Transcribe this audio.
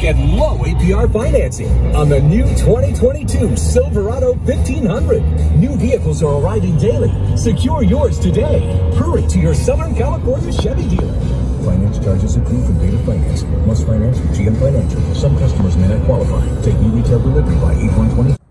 get low APR financing on the new 2022 Silverado 1500. New vehicles are arriving daily. Secure yours today. Hurry to your Southern California Chevy dealer. Finance charges accrued from date of financing. Must finance with GM Financial. Some customers may not qualify. Take new retail delivery by 8/1/20.